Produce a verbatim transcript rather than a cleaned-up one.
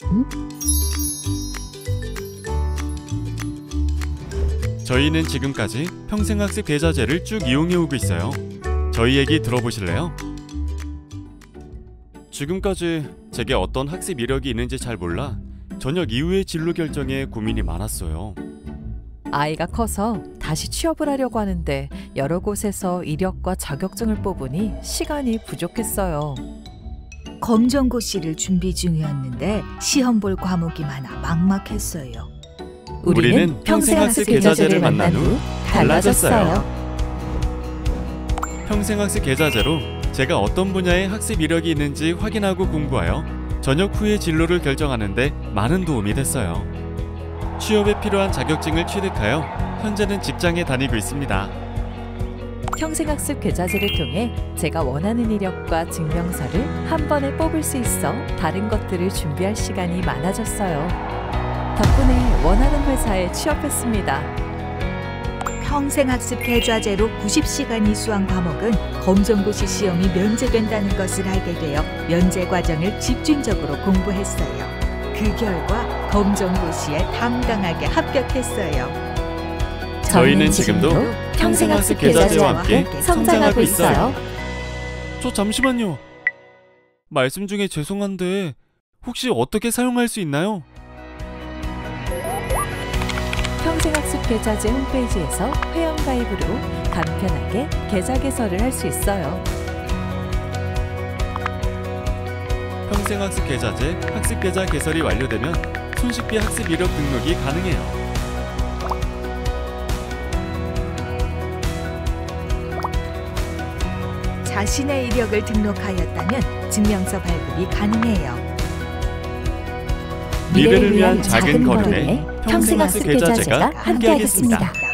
저희는 지금까지 평생학습 계좌제를 쭉 이용해오고 있어요. 저희 얘기 들어보실래요? 지금까지 제게 어떤 학습 이력이 있는지 잘 몰라 전역 이후의 진로 결정에 고민이 많았어요. 아이가 커서 다시 취업을 하려고 하는데 여러 곳에서 이력과 자격증을 뽑으니 시간이 부족했어요. 검정고시를 준비 중이었는데 시험 볼 과목이 많아 막막했어요. 우리는 평생학습 계좌제를 만난 후 달라졌어요. 평생학습 계좌제로 제가 어떤 분야의 학습 이력이 있는지 확인하고 공부하여 전역 후의 진로를 결정하는데 많은 도움이 됐어요. 취업에 필요한 자격증을 취득하여 현재는 직장에 다니고 있습니다. 평생학습 계좌제를 통해 제가 원하는 이력과 증명서를 한 번에 뽑을 수 있어 다른 것들을 준비할 시간이 많아졌어요. 덕분에 원하는 회사에 취업했습니다. 평생학습 계좌제로 구십 시간이 수한 과목은 검정고시 시험이 면제된다는 것을 알게 되어 면제 과정을 집중적으로 공부했어요. 그 결과 검정고시에 당당하게 합격했어요. 저희는 지금도 평생학습 계좌제와 함께 성장하고 있어요. 저 잠시만요. 말씀 중에 죄송한데 혹시 어떻게 사용할 수 있나요? 평생학습 계좌제 홈페이지에서 회원가입으로 간편하게 계좌 개설을 할 수 있어요. 평생학습 계좌제 학습 계좌 개설이 완료되면 손쉽게 학습 이력 등록이 가능해요. 자신의 이력을 등록하였다면 증명서 발급이 가능해요. 미래를 위한 작은 걸음에 평생학습 계좌제가 함께하겠습니다.